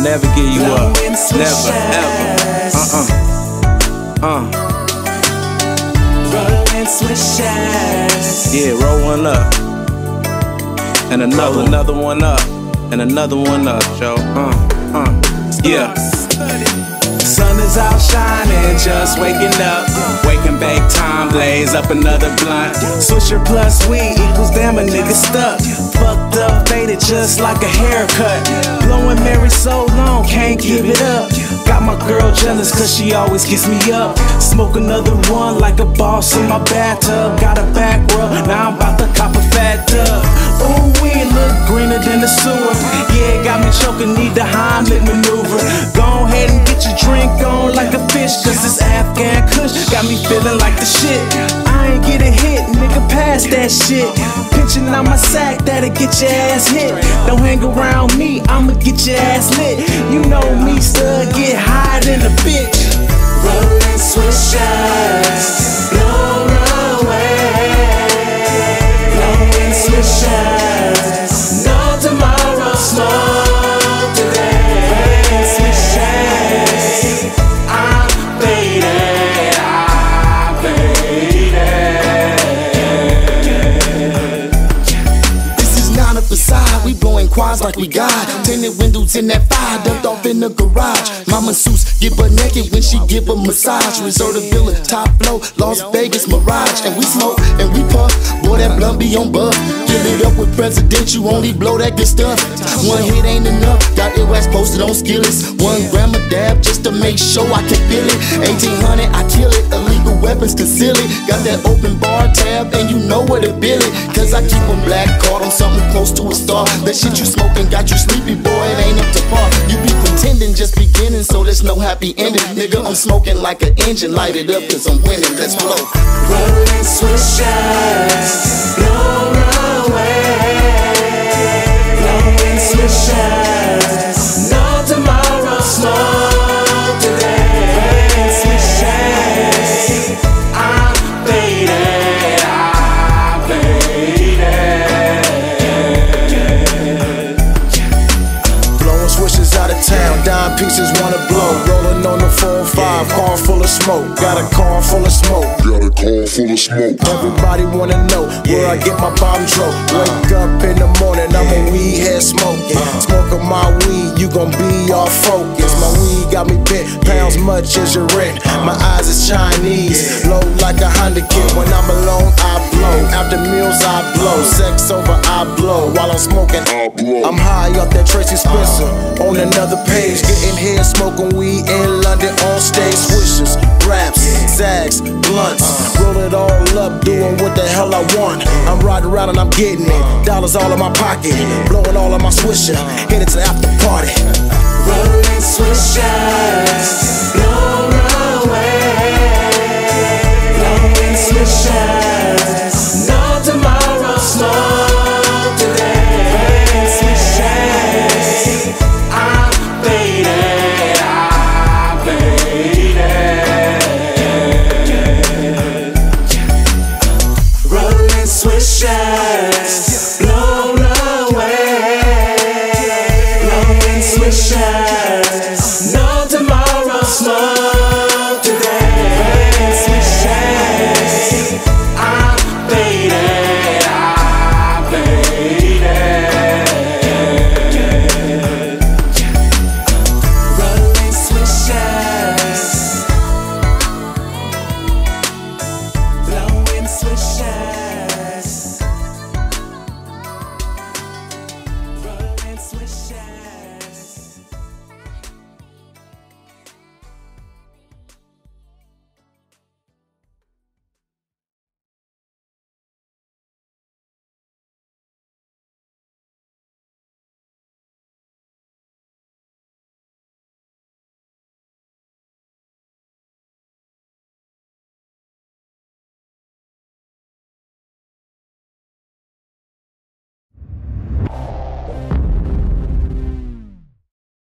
never give you up. Never, ever. Rollin' swishers. Yeah, roll one up. And another one up. And another one up, yo. Yeah. Sun is out shining, just waking up. Waking back time, blaze up another blunt. Swisher plus weed equals damn a nigga stuck. Fucked up, faded just like a haircut. Blowing Mary so long, can't give it up. Got my girl jealous cause she always gets me up. Smoke another one like a boss in my bathtub. Got a back rub, now I'm about to cop a fat dub. Ooh, we look greener than the sewer. Yeah, got me choking, need the Heimlich maneuver. Go ahead and get your drink on like a fish, cause this Afghan Kush got me feeling like the shit. I ain't get a hit, nigga, pass that shit. Pinching out my sack, that'll get your ass hit. Don't hang around me, I'ma get your ass lit. You know me, stud, get higher than a bitch. Rollin' swishers, blown away. Blowin' swishers, no tomorrow, smoke today. Rollin' swishers, I'm faded, I'm faded. This is not a facade, we blowing quads like we got. Tinted windows in that fire, dumped off in the garage. Mama Seuss get butt naked when she give a massage. Resort a villa, top flow, Las Vegas Mirage. And we smoke and we puff, boy that blunt be on buff. Fill it up with president, you only blow that good stuff. One hit ain't enough, got it wax posted on skillets. 1 gram of dab just to make sure I can feel it. 1800 I kill it, illegal weapons conceal it. Got that open bar tab and you know where to bill it. Cause I keep a black card on something close to a star. That shit you smoking got you sleepy, boy, it ain't up to par. You be pretending just beginning, so there's no happy ending. Nigga, I'm smoking like an engine, light it up cause I'm winning, let's blow. Rollin' swishers, blown away. Blowin' swishers, no tomorrow, smoke today. Rollin' swishers, I'm faded, I'm faded. Blowing swishers out of town, dime pieces wanna blow. Rolling on the 4-5, car full of smoke. Got a car full of smoke. Everybody wanna know where I get my bomb drove. Wake up in the morning, I'm a weed head smoking. Smoking my weed, you gon' be all focused. My weed got me bent, pounds much as your rent. My eyes is Chinese, low like a Honda kid. When I'm alone, I blow. After meals, I blow. Sex over, I blow. While I'm smoking, I'm high off that Tracy Spencer. On another page, getting here, smoking weed in London on stage. Swishers, raps, zags, blunts. Roll it all up, doing what the hell I want. I'm riding around and I'm getting it. Dollars all in my pocket, blowing all of my swisher. Headed to the after party. Rollin' swishers, blown away. Blowin' swishers, no tomorrow, smoke today. Rollin' swishers, I'm faded, I'm faded. Rollin' swishers, blown away. Blowin' swishers, no tomorrow, smoke today. Rollin' swishers, I'm faded, I'm faded. Rollin' swishers, blowin' swishers. Rollin' swishers.